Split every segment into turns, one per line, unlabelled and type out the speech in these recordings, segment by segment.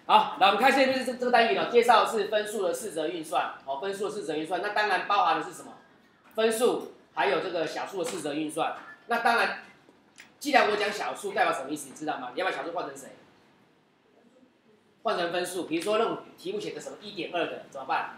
好，来我们看这边这个单元呢，介绍的是分数的四则运算。哦，分数的四则运算，那当然包含的是什么？分数，还有这个小数的四则运算。那当然，既然我讲小数，代表什么意思？你知道吗？你要把小数换成谁？换成分数。比如说那种题目写的什么1.2的，怎么办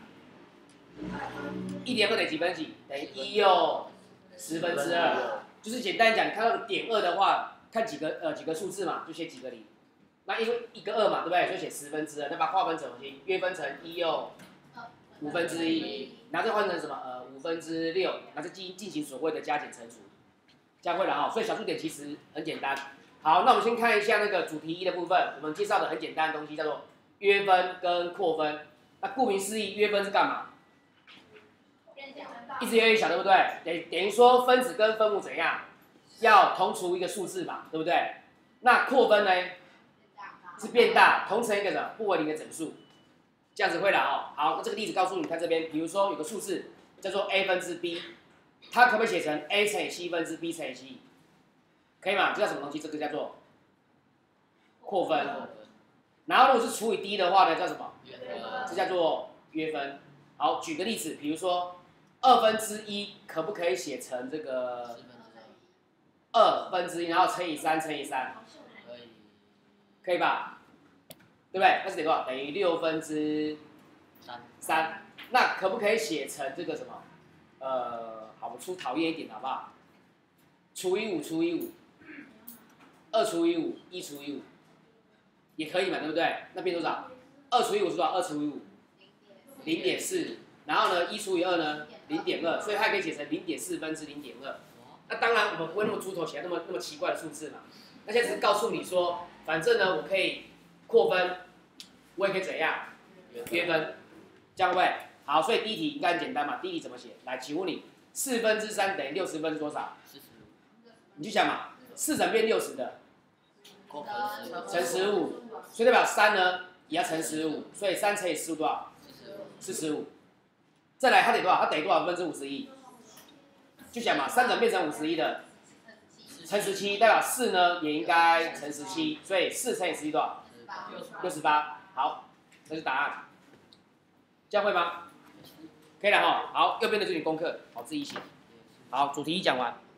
？1.2等于几分几？等于1又2/10。就是简单讲，你看到点2的话，看几个数字嘛，就写几个零。那因为一个2嘛，对不对？所以写2/10，那把它划分成什么形？约分成1又1/5，然后再换成什么？6/5，然后再进行所谓的加减乘除，这样会了哈。所以小数点其实很简单。好，那我们先看一下那个主题1的部分，我们介绍的很简单的东西叫做约分跟扩分。那顾名思义，约分是干嘛？一直越小，对不对？等于说分子跟分母怎样？要同除一个数字嘛，对不对？那扩分呢？是变大，同乘一个什么不为零的整数，这样子会了哦。好，那这个例子告诉你，看这边，比如说有个数字叫做 a 分之 b， 它可不可以写成 a 乘以 c 分之 b 乘以 c？ 可以吗？这叫什么东西？这个叫做扩分。然后如果是除以 d 的话呢，叫什么？这叫做约分。好，举个例子，比如说1/2可不可以写成这个1/2，然后乘以3乘以3？可以吧？对不对？那是等于多少？等于3/6。那可不可以写成这个什么？好，我出讨厌一点好不好？除以5除以5，2除以5，1除以5，也可以嘛，对不对？那变多少？2除以5是多少？2除以5，0.4。然后呢，1除以2呢，0.2，所以它可以写成0.4/0.2。那当然，我们不会那么猪头写那么奇怪的数字嘛。那现在只是告诉你说，反正呢，我可以扩分，我也可以怎样？约分，这样会不会？好，所以第一题应该很简单嘛。第一题怎么写？来，请问你4/3等于60分是多少？45。你去想嘛，4整变60的，乘15，所以代表3呢也要乘15，所以3乘以15多少？45。再来，它等于多少？它等于多少51%？就想嘛，3整变成51的，乘17，代表4呢也应该乘17，所以4乘以17多少？68。好，这是答案。这样会吗？可以了哈。好，右边的就是你功课，好自己写。好，主题1讲完。